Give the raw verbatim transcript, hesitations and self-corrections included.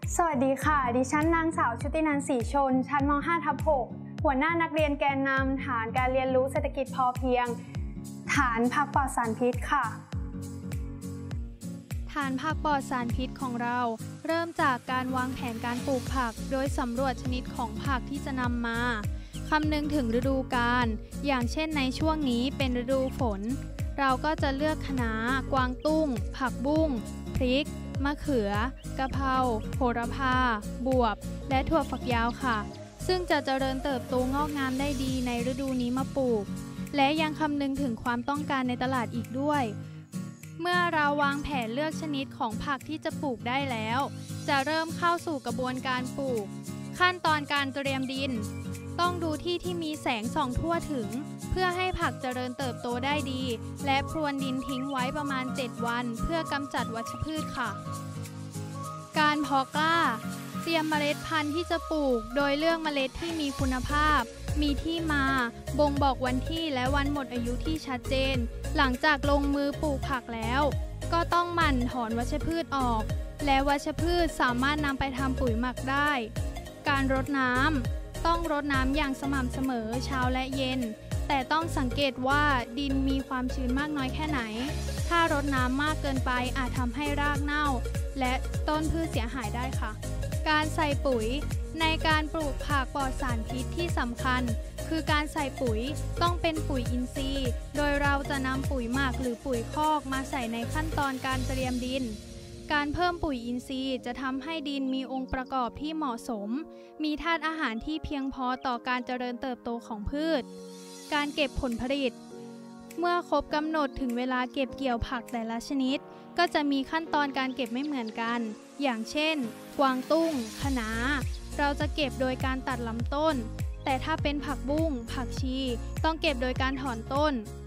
สวัสดีค่ะดิฉันนางสาวชุตินันท์ศรีชนชั้นม ห้า ทับ หก หัวหน้านักเรียนแกนนำฐานการเรียนรู้เศรษฐกิจพอเพียงฐานผักปลอดสารพิษค่ะฐานผักปลอดสารพิษของเราเริ่มจากการวางแผนการปลูกผักโดยสำรวจชนิดของผักที่จะนำมาคำนึงถึงฤดูกาลอย่างเช่นในช่วงนี้เป็นฤดูฝนเราก็จะเลือกคะน้ากวางตุ้งผักบุ้งพริกมะเขือกะเพราโหระพาบวบและถั่วฝักยาวค่ะซึ่งจะเจริญเติบโตงอกงามได้ดีในฤดูนี้มาปลูกและยังคำนึงถึงความต้องการในตลาดอีกด้วยเมื่อเราวางแผนเลือกชนิดของผักที่จะปลูกได้แล้วจะเริ่มเข้าสู่กระบวนการปลูกขั้นตอนการเตรียมดินต้องดูที่ที่มีแสงส่องทั่วถึงเพื่อให้ผักเจริญเติบโตได้ดีและพรวนดินทิ้งไว้ประมาณเจ็ดวันเพื่อกำจัดวัชพืชค่ะการเพาะกล้าเตรียมเมล็ดพันธุ์ที่จะปลูกโดยเลือกเมล็ดที่มีคุณภาพมีที่มาบ่งบอกวันที่และวันหมดอายุที่ชัดเจนหลังจากลงมือปลูกผักแล้วก็ต้องหมั่นถอนวัชพืชออกและวัชพืชสามารถนำไปทำปุ๋ยหมักได้การรดน้ำต้องรดน้ำอย่างสม่ำเสมอเช้าและเย็นแต่ต้องสังเกตว่าดินมีความชื้นมากน้อยแค่ไหนถ้ารดน้ำมากเกินไปอาจทำให้รากเน่าและต้นพืชเสียหายได้ค่ะการใส่ปุ๋ยในการปลูกผักปลอดสารพิษที่สำคัญคือการใส่ปุ๋ยต้องเป็นปุ๋ยอินทรีย์โดยเราจะนำปุ๋ยหมักหรือปุ๋ยคอกมาใส่ในขั้นตอนการเตรียมดินการเพิ่มปุ๋ยอินทรีย์จะทำให้ดินมีองค์ประกอบที่เหมาะสมมีธาตุอาหารที่เพียงพอต่อการเจริญเติบโตของพืชการเก็บผลผลิตเมื่อครบกำหนดถึงเวลาเก็บเกี่ยวผักแต่ละชนิดก็จะมีขั้นตอนการเก็บไม่เหมือนกันอย่างเช่นกวางตุ้งคะน้าเราจะเก็บโดยการตัดลำต้นแต่ถ้าเป็นผักบุ้งผักชีต้องเก็บโดยการถอนต้น